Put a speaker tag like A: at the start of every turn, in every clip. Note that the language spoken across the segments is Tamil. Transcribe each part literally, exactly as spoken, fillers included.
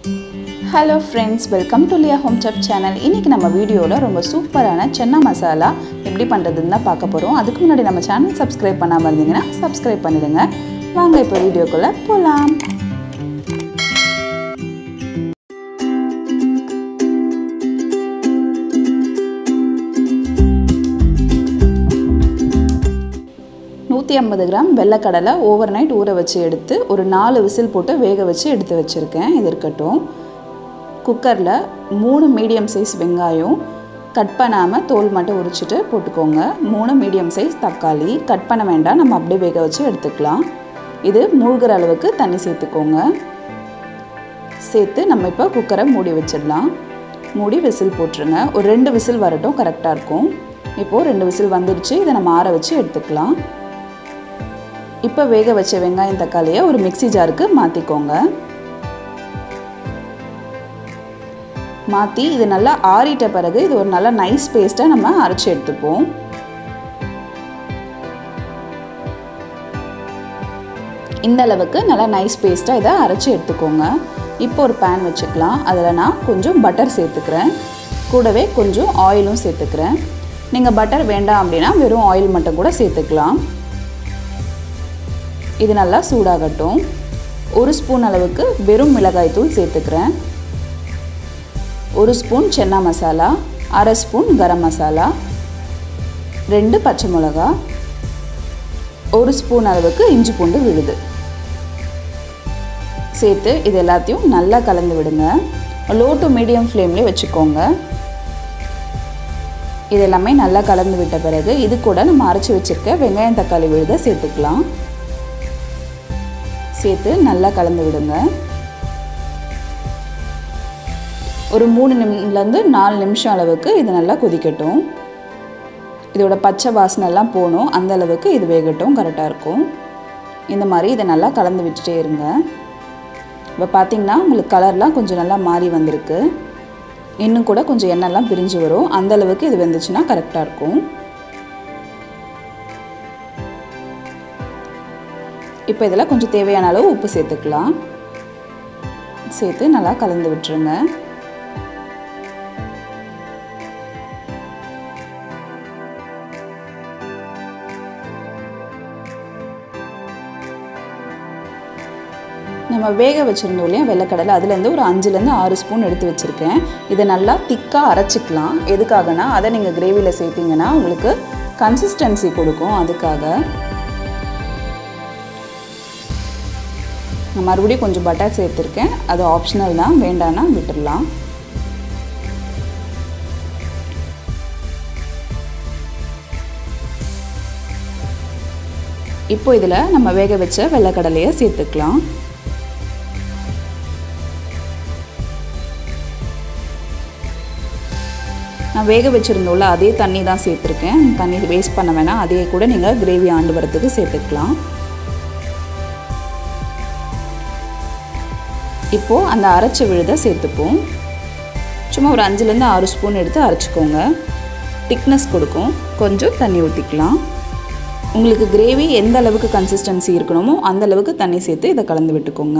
A: Hello friends, welcome to liyahomechef channel. இன்னைக்கு நம்ம வீடியோல ரொம்ப சூப்பரான சன்னா மசாலா எப்படி பண்றதுன்னு தான் பார்க்க போறோம். அதுக்கு முன்னாடி நம்ம சேனல் subscribe பண்ணாம இருந்தீங்கன்னா subscribe பண்ணிடுங்க. வாங்க இப்போ வீடியோக்குள்ள போலாம். நூற்றி ஐம்பது கிராம் வெள்ளைக்கடலை ஓவர் நைட் ஊற வச்சு எடுத்து ஒரு நாலு விசில் போட்டு வேக வச்சு எடுத்து வச்சிருக்கேன். இது இருக்கட்டும். குக்கரில் மூணு மீடியம் சைஸ் வெங்காயம் கட் பண்ணாமல் தோல் மட்டும் உரிச்சிட்டு போட்டுக்கோங்க. மூணு மீடியம் சைஸ் தக்காளி கட் பண்ண வேண்டாம், நம்ம அப்படியே வேக வச்சு எடுத்துக்கலாம். இது மூழ்கிற அளவுக்கு தண்ணி சேர்த்துக்கோங்க. சேர்த்து நம்ம இப்போ குக்கரை மூடி வச்சிடலாம். மூடி விசில் போட்டுருங்க. ஒரு ரெண்டு விசில் வரட்டும், கரெக்டாக இருக்கும். இப்போது ரெண்டு விசில் வந்துடுச்சு. இதை நம்ம ஆற வச்சு எடுத்துக்கலாம். இப்போ வேக வச்ச வெங்காயம் தக்காளியை ஒரு மிக்ஸி ஜாருக்கு மாற்றிக்கோங்க. மாற்றி இது நல்லா ஆறிட்ட பிறகு இது ஒரு நல்ல நைஸ் பேஸ்ட்டாக நம்ம அரைச்சி எடுத்துப்போம். இந்த அளவுக்கு நல்லா நைஸ் பேஸ்ட்டாக இதை அரைச்சி எடுத்துக்கோங்க. இப்போ ஒரு பேன் வச்சுக்கலாம். அதில் நான் கொஞ்சம் பட்டர் சேர்த்துக்கிறேன். கூடவே கொஞ்சம் ஆயிலும் சேர்த்துக்கிறேன். நீங்கள் பட்டர் வேண்டாம் அப்படின்னா வெறும் ஆயில் மட்டும் கூட சேர்த்துக்கலாம். இது நல்லா சூடாகட்டும். ஒரு ஸ்பூன் அளவுக்கு வெறும் மிளகாய் தூள் சேர்த்துக்கிறேன். ஒரு ஸ்பூன் சன்னா மசாலா, அரை ஸ்பூன் கரம் மசாலா, ரெண்டு பச்சை மிளகா, ஒரு ஸ்பூன் அளவுக்கு இஞ்சி பூண்டு விழுது சேர்த்து இது எல்லாத்தையும் நல்லா கலந்து விடுங்க. லோ டு மீடியம் ஃப்ளேம்லேயே வச்சுக்கோங்க. இது எல்லாமே நல்லா கலந்து விட்ட பிறகு இது கூட நம்ம அரைச்சி வச்சுருக்க வெங்காயம் தக்காளி விழுதை சேர்த்துக்கலாம். சேர்த்து நல்லா கலந்து விடுங்க. ஒரு மூணு நிமிஷம்லேருந்து நாலு நிமிஷம் அளவுக்கு இது நல்லா கொதிக்கட்டும். இதோட பச்சை வாசனைலாம் போகணும், அந்த அளவுக்கு இது வேகட்டும், கரெக்டாக இருக்கும். இந்த மாதிரி இதை நல்லா கலந்து விட்டுட்டே இருங்க. இப்போ பார்த்திங்கன்னா உங்களுக்கு கலர்லாம் கொஞ்சம் நல்லா மாறி வந்திருக்கு. இன்னும் கூட கொஞ்சம் எண்ணெய்லாம் பிரிஞ்சு வரும். அந்த அளவுக்கு இது வெந்துச்சுன்னா கரெக்டாக இருக்கும். இப்போ இதில் கொஞ்சம் தேவையான அளவு உப்பு சேர்த்துக்கலாம். சேர்த்து நல்லா கலந்து விட்டுருங்க. நம்ம வேக வச்சுருந்தோம் இல்லையா வெள்ளைக்கடலை, அதுலேருந்து ஒரு அஞ்சுலேருந்து ஆறு ஸ்பூன் எடுத்து வச்சுருக்கேன். இதை நல்லா திக்காக அரைச்சிக்கலாம். எதுக்காகனா அதை நீங்கள் கிரேவியில் சேர்த்திங்கன்னா உங்களுக்கு கன்சிஸ்டன்சி கொடுக்கும். அதுக்காக நான் மறுபடியும் கொஞ்சம் பட்டர் சேர்த்துருக்கேன். அது ஆப்ஷனல் தான், வேண்டான்னா விட்டுடலாம். இப்போ இதில் நம்ம வேக வச்ச வெள்ளைக்கடலையை சேர்த்துக்கலாம். நான் வேக வச்சுருந்தோம்ல அதே தண்ணி தான் சேர்த்துருக்கேன். தண்ணி வேஸ்ட் பண்ண வேணாம். அதே கூட நீங்கள் கிரேவி ஆண்டு வரத்துக்கு சேர்த்துக்கலாம். இப்போது அந்த அரைச்ச விழுதை சேர்த்துப்போம். சும்மா ஒரு அஞ்சுலேருந்து ஆறு ஸ்பூன் எடுத்து அரைச்சிக்கோங்க. திக்னஸ் கொடுக்கும். கொஞ்சம் தண்ணி ஊற்றிக்கலாம். உங்களுக்கு கிரேவி எந்த அளவுக்கு கன்சிஸ்டன்சி இருக்கணுமோ அந்த அளவுக்கு தண்ணி சேர்த்து இதை கலந்து விட்டுக்கோங்க.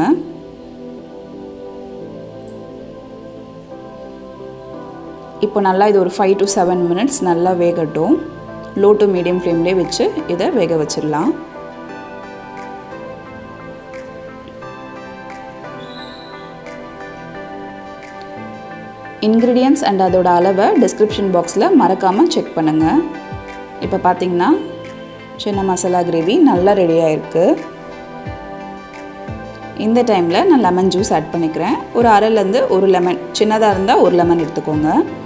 A: இப்போ நல்லா இது ஒரு ஃபைவ் டு செவன் மினிட்ஸ் நல்லா வேகட்டும். லோ டு மீடியம் ஃப்ளேம்லேயே வச்சு இதை வேக வச்சிடலாம். இன்க்ரீடியன்ட்ஸ் அண்ட் அதோட அளவை டிஸ்கிரிப்ஷன் பாக்ஸில் மறக்காமல் செக் பண்ணுங்கள். இப்போ பார்த்தீங்கன்னா சன்னா மசாலா கிரேவி நல்லா ரெடி ஆகிருக்கு. இந்த டைமில் நான் லெமன் ஜூஸ் ஆட் பண்ணிக்கிறேன். ஒரு அரைலேருந்து ஒரு லெமன், சின்னதாக இருந்தால் ஒரு லெமன் எடுத்துக்கோங்க.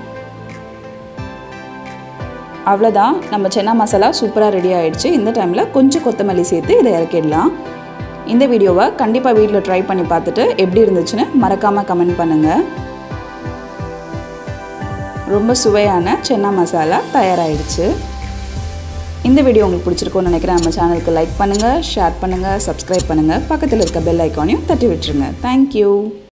A: அவ்வளோதான், நம்ம சன்னா மசாலா சூப்பராக ரெடி ஆகிடுச்சு. இந்த டைமில் கொஞ்சம் கொத்தமல்லி சேர்த்து இதை இறக்கிடலாம். இந்த வீடியோவை கண்டிப்பாக வீட்டில் ட்ரை பண்ணி பார்த்துட்டு எப்படி இருந்துச்சுன்னு மறக்காமல் கமெண்ட் பண்ணுங்கள். ரொம்ப சுவையான சன்னா மசாலா தயாராகிடுச்சு. இந்த வீடியோ உங்களுக்கு பிடிச்சிருக்கும்னு நினைக்கிறேன். நம்ம சேனலுக்கு லைக் பண்ணுங்கள், ஷேர் பண்ணுங்கள், சப்ஸ்கிரைப் பண்ணுங்கள். பக்கத்தில் இருக்க பெல் ஐக்கானையும் தட்டி விட்டுருங்க. தேங்க்யூ.